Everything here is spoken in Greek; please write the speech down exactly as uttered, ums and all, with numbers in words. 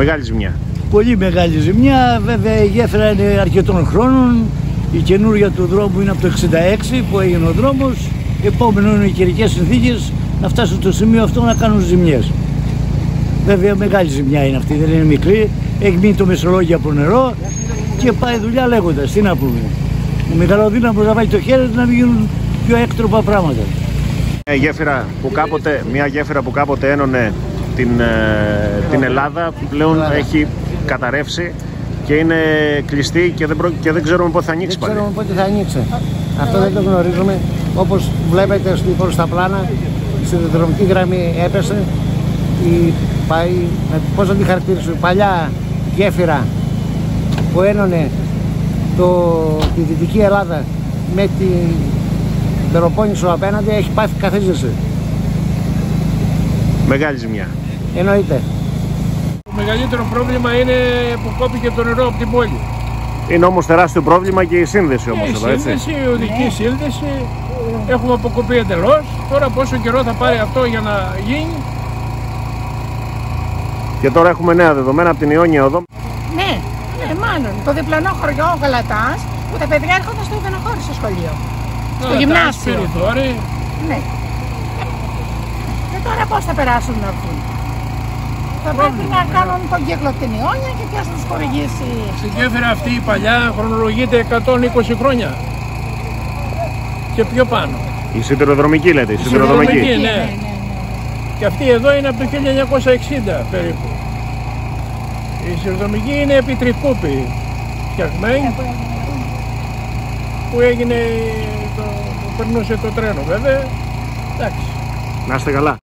Μεγάλη ζημιά. Πολύ μεγάλη ζημιά. Βέβαια η γέφυρα είναι αρκετών χρόνων. Η καινούργια του δρόμου είναι από το εξήντα έξι που έγινε ο δρόμος. Επόμενο είναι οι καιρικές συνθήκες να φτάσουν στο σημείο αυτό να κάνουν ζημιές. Βέβαια μεγάλη ζημιά είναι αυτή, δεν είναι μικρή. Έχει μείνει το Μεσολόγιο από νερό και πάει δουλειά λέγοντας. Τι να πούμε. Ο μεγαλοδύναμος να βάλει το χέρι του να μην γίνουν πιο έκτροπα πράγματα. Μια γέφυρα που κάποτε, μια γέφυρα που κάποτε ένωνε την, την Ελλάδα πλέον Ελλάδα. Έχει καταρρεύσει και είναι κλειστή και δεν, προ... και δεν ξέρουμε πότε θα ανοίξει πάλι. Δεν ξέρουμε πότε θα ανοίξει. Αυτό δεν το γνωρίζουμε. Όπως βλέπετε λοιπόν στα πλάνα, η σιδηροδρομική γραμμή έπεσε. Η, πάει, πώς να τη χαρακτηρίσω, η παλιά γέφυρα που ένωνε το, τη Δυτική Ελλάδα με την Πελοπόννησο απέναντι έχει πάθει καθίζηση. Μεγάλη ζημιά. Εννοείται. Το μεγαλύτερο πρόβλημα είναι που κόπηκε το νερό από την πόλη. Είναι όμως τεράστιο πρόβλημα και η σύνδεση όμως η εδώ, έτσι. σύνδεση, η οδική σύνδεση, έχουμε αποκοπεί εντελώς. Τώρα πόσο καιρό θα πάρει αυτό για να γίνει. Και τώρα έχουμε νέα δεδομένα από την Ιόνια Οδό. Ναι, ναι, μάλλον. Το διπλανό χωριό, ο Γαλατάς, που τα παιδιά έρχονταν στο Ιδανοχώρι στο σχολείο. Στο γυμνάσιο. Ναι. Και τώρα πώς θα περάσουν να βγουν. Θα πρέπει να κάνουν τον κύκλο την Ιόνια και ποιος θα τους χορηγήσει. Στην γέφυρα αυτή η παλιά χρονολογείται εκατόν είκοσι χρόνια. Και πιο πάνω. Η σιδηροδρομική λέτε, η, η σιδηροδρομική. σιδηροδρομική, ναι. Ναι, ναι, ναι. Και αυτή εδώ είναι από το χίλια εννιακόσια εξήντα περίπου. Η σιδηροδρομική είναι επί Τρικούπη φτιαγμένη, που έγινε, το, το περνούσε το τρένο βέβαια. Εντάξει. Να είστε καλά.